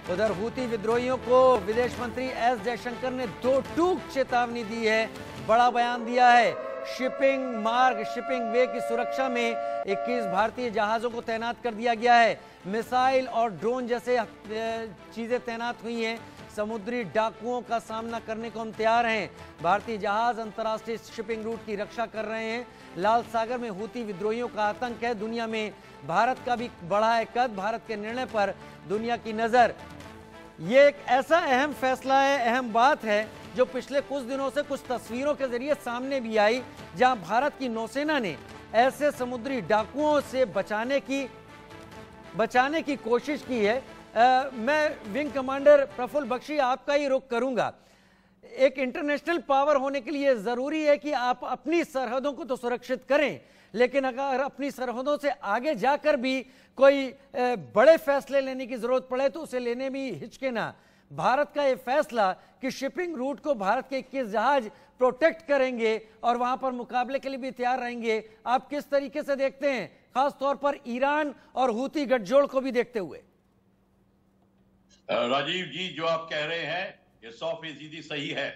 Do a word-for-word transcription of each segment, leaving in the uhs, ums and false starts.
उधर हूती विद्रोहियों को विदेश मंत्री एस जयशंकर ने दो टूक चेतावनी दी है, बड़ा बयान दिया है। शिपिंग मार्ग, शिपिंग वे की सुरक्षा में इक्कीस भारतीय जहाजों को तैनात कर दिया गया है। मिसाइल और ड्रोन जैसे चीजें तैनात हुई हैं। समुद्री डाकुओं का सामना करने को हम तैयार हैं। भारतीय जहाज अंतर्राष्ट्रीय शिपिंग रूट की रक्षा कर रहे हैं। लाल सागर में हूती विद्रोहियों का आतंक है। दुनिया में भारत का भी बढ़ा है कद। भारत के निर्णय पर दुनिया की नजर। ये एक ऐसा अहम फैसला है, अहम बात है जो पिछले कुछ दिनों से कुछ तस्वीरों के जरिए सामने भी आई, जहां भारत की नौसेना ने ऐसे समुद्री डाकुओं से बचाने की बचाने की कोशिश की है। आ, मैं विंग कमांडर प्रफुल्ल बख्शी आपका ही रुख करूंगा। एक इंटरनेशनल पावर होने के लिए जरूरी है कि आप अपनी सरहदों को तो सुरक्षित करें, लेकिन अगर अपनी सरहदों से आगे जाकर भी कोई बड़े फैसले लेने की जरूरत पड़े तो उसे लेने में हिचके ना। भारत का यह फैसला कि शिपिंग रूट को भारत के इक्कीस जहाज प्रोटेक्ट करेंगे और वहां पर मुकाबले के लिए भी तैयार रहेंगे, आप किस तरीके से देखते हैं, खासतौर पर ईरान और हूती गठजोड़ को भी देखते हुए? राजीव जी, जो आप कह रहे हैं ये सौ फीसदी सही है।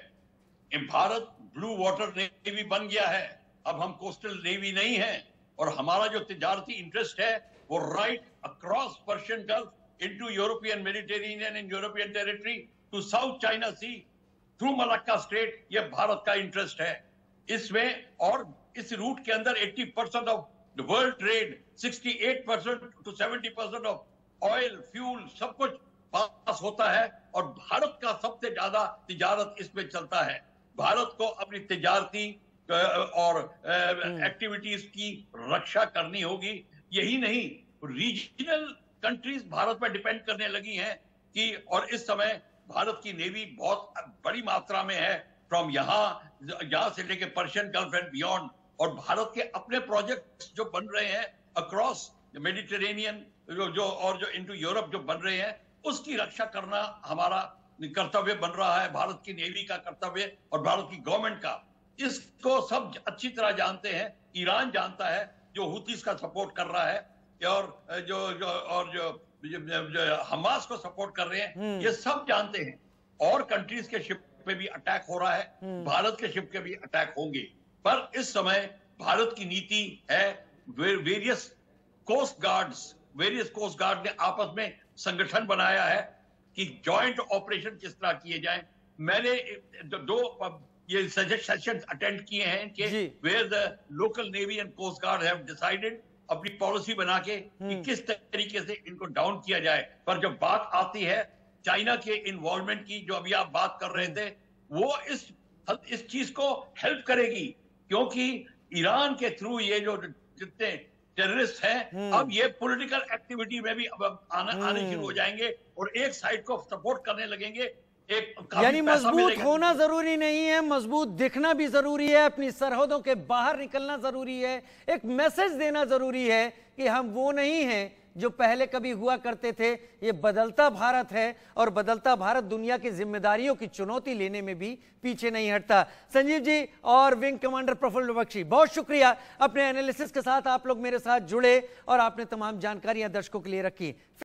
भारत ब्लू वाटर नेवी बन गया है, अब हम कोस्टल नेवी नहीं है, और हमारा जो तिजारती इंटरेस्ट है वो right across Persian Gulf into European Mediterranean and European territory to South China Sea through Malacca Strait, ये भारत का इंटरेस्ट है इसमें। और इस रूट के अंदर अस्सी percent of the world trade, अड़सठ परसेंट टू सत्तर परसेंट ऑफ ऑयल फ्यूल सब कुछ पास होता है, और भारत का सबसे ज्यादा तिजारत इसमें चलता है। भारत को अपनी तिजारती और एक्टिविटीज की रक्षा करनी होगी। यही नहीं, रीजनल कंट्रीज भारत पर डिपेंड करने लगी हैं कि, और इस समय भारत की नेवी बहुत बड़ी मात्रा में है, फ्रॉम यहाँ यहाँ से लेके पर्शियन गल्फ एंड बियॉन्ड। और भारत के अपने प्रोजेक्ट्स जो बन रहे हैं अक्रॉस मेडिटेरेनियन जो, जो और जो इनटू यूरोप जो बन रहे हैं, उसकी रक्षा करना हमारा कर्तव्य बन रहा है, भारत की नेवी का कर्तव्य और भारत की गवर्नमेंट का। इसको सब अच्छी तरह जानते हैं। ईरान जानता है, जो हूतीस का सपोर्ट कर रहा है, और जो जो और जो, जो, जो हमास को सपोर्ट कर रहे हैं, ये सब जानते हैं। और कंट्रीज के शिप पे भी अटैक हो रहा है, भारत के शिप के भी अटैक होंगे। पर इस समय भारत की नीति है, various coast guards various coast guard ने आपस में संगठन बनाया है कि जॉइंट ऑपरेशन किस तरह किए जाएं। मैंने दो ये सेशंस अटेंड किए हैं कि where the local navy and coast guard have decided अपनी पॉलिसी बना के कि किस तरीके से इनको डाउन किया जाए। पर जब बात आती है चाइना के इन्वॉल्वमेंट की, जो अभी आप बात कर रहे थे, वो इस इस चीज को हेल्प करेगी, क्योंकि ईरान के थ्रू ये जो जितने टेररिस्ट हैं, अब ये पॉलिटिकल एक्टिविटी में भी अब आना आने शुरू हो जाएंगे और एक साइड को सपोर्ट करने लगेंगे। एक यानी मजबूत होना जरूरी नहीं है, मजबूत दिखना भी जरूरी है, अपनी सरहदों के बाहर निकलना जरूरी है, एक मैसेज देना जरूरी है कि हम वो नहीं हैं जो पहले कभी हुआ करते थे। ये बदलता भारत है और बदलता भारत दुनिया की जिम्मेदारियों की चुनौती लेने में भी पीछे नहीं हटता। संजीव जी और विंग कमांडर प्रफुल्ल बख्शी, बहुत शुक्रिया, अपने एनालिसिस के साथ आप लोग मेरे साथ जुड़े और आपने तमाम जानकारियां दर्शकों के लिए रखी।